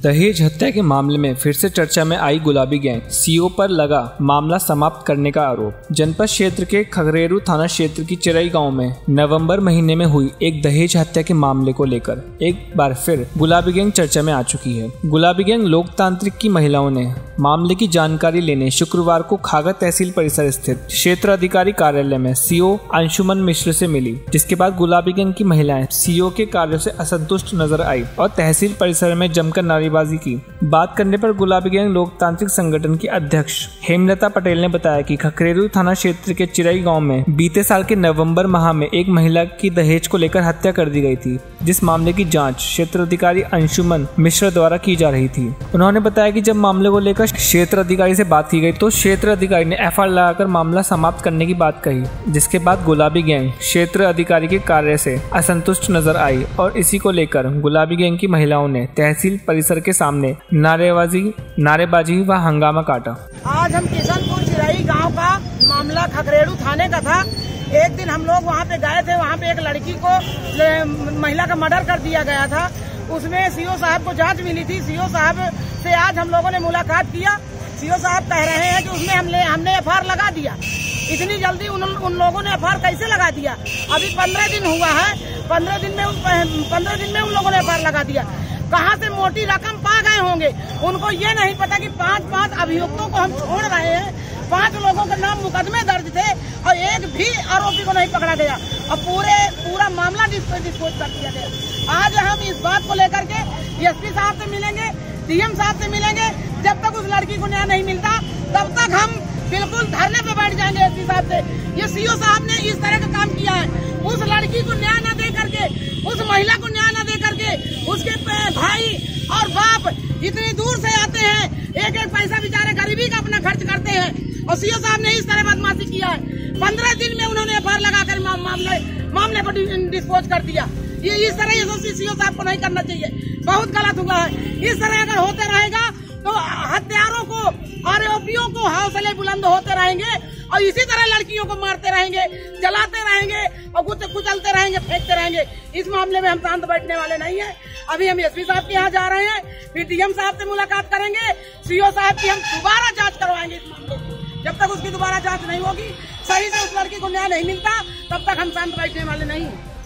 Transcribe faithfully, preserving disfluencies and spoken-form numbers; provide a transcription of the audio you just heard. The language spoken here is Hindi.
दहेज हत्या के मामले में फिर से चर्चा में आई गुलाबी गैंग, सीओ पर लगा मामला समाप्त करने का आरोप। जनपद क्षेत्र के खगरेरू थाना क्षेत्र की चिरई गांव में नवंबर महीने में हुई एक दहेज हत्या के मामले को लेकर एक बार फिर गुलाबी गैंग चर्चा में आ चुकी है। गुलाबी गैंग लोकतांत्रिक की महिलाओं ने मामले की जानकारी लेने शुक्रवार को खागा तहसील परिसर स्थित क्षेत्र अधिकारी कार्यालय में सीओ अंशुमन मिश्र से मिली, जिसके बाद गुलाबी गैंग की महिलाएं सीओ के कार्यों से असंतुष्ट नजर आई और तहसील परिसर में जमकर नारेबाजी की। बात करने पर गुलाबी गैंग लोकतांत्रिक संगठन की अध्यक्ष हेमलता पटेल ने बताया कि खगरेरू थाना क्षेत्र के चिरई गांव में बीते साल के नवंबर माह में एक महिला की दहेज को लेकर हत्या कर दी गई थी, जिस मामले की जांच क्षेत्र अधिकारी अंशुमन मिश्र द्वारा की जा रही थी। उन्होंने बताया कि जब मामले को लेकर क्षेत्र अधिकारी से बात की गई तो क्षेत्र अधिकारी ने एफ आई आर लगाकर मामला समाप्त करने की बात कही, जिसके बाद गुलाबी गैंग क्षेत्र अधिकारी के कार्य से असंतुष्ट नजर आई और इसी को लेकर गुलाबी गैंग की महिलाओं ने तहसील परिसर के सामने नारेबाजी नारेबाजी व हंगामा काटा। आज हम किशनपुर चिरई गांव का मामला खगरेरू थाने का था। एक दिन हम लोग वहां पे गए थे, वहां पे एक लड़की को महिला का मर्डर कर दिया गया था। उसमें सीओ साहब को जांच मिली थी। सीओ साहब से आज हम लोगों ने मुलाकात किया। सीओ साहब कह रहे हैं कि उसमें हमने हमने एफ आई आर लगा दिया। इतनी जल्दी उन, उन लोगों ने एफ आई आर कैसे लगा दिया? अभी पंद्रह दिन हुआ है, पंद्रह दिन में पंद्रह दिन में उन लोगों ने एफ आई आर लगा दिया। कहाँ से मोटी रकम पा गए होंगे? उनको ये नहीं पता कि पांच पांच अभियुक्तों को हम छोड़ रहे हैं। पांच लोगों के नाम मुकदमे दर्ज थे और एक भी आरोपी को नहीं पकड़ा गया और पूरे पूरा मामला डिस्पोज कर दिया गया। आज हम इस बात को लेकर के एस पी साहब से मिलेंगे, डी एम साहब से मिलेंगे। जब तक उस लड़की को न्याय नहीं मिलता तब तक हम बिल्कुल धरने पे बैठ जाएंगे एस पी साहब से। ये सीओ साहब ने इस तरह का काम किया है। उस लड़की को न्याय न दे करके, उस महिला को न्याय न दे करके उसके भाई और बाप इतनी दूर से आते हैं, एक एक पैसा बेचारे गरीबी का अपना खर्च करते हैं और सीओ साहब ने इस तरह बदमाशी किया है। पंद्रह दिन में उन्होंने एफ आई आर लगाकर मामले मामले को डिस्पोज कर दिया। ये इस तरह ये सीओ साहब को नहीं करना चाहिए, बहुत गलत हुआ है। इस तरह अगर होते रहेगा तो हत्यारों को, आरोपियों को हौसले बुलंद होते रहेंगे और इसी तरह लड़कियों को मारते रहेंगे, जलाते रहेंगे और कुचलते रहेंगे, फेंकते रहेंगे। इस मामले में हम शांत बैठने वाले नहीं है। अभी हम एस पी साहब के यहाँ जा रहे हैं, फिर डी एम साहब से मुलाकात करेंगे, सीओ साहब की हम दोबारा जांच करवाएंगे इस मामले की। जब तक उसकी दोबारा जांच नहीं होगी, सही से उस लड़की को न्याय नहीं मिलता, तब तक हम शांत बैठने वाले नहीं है।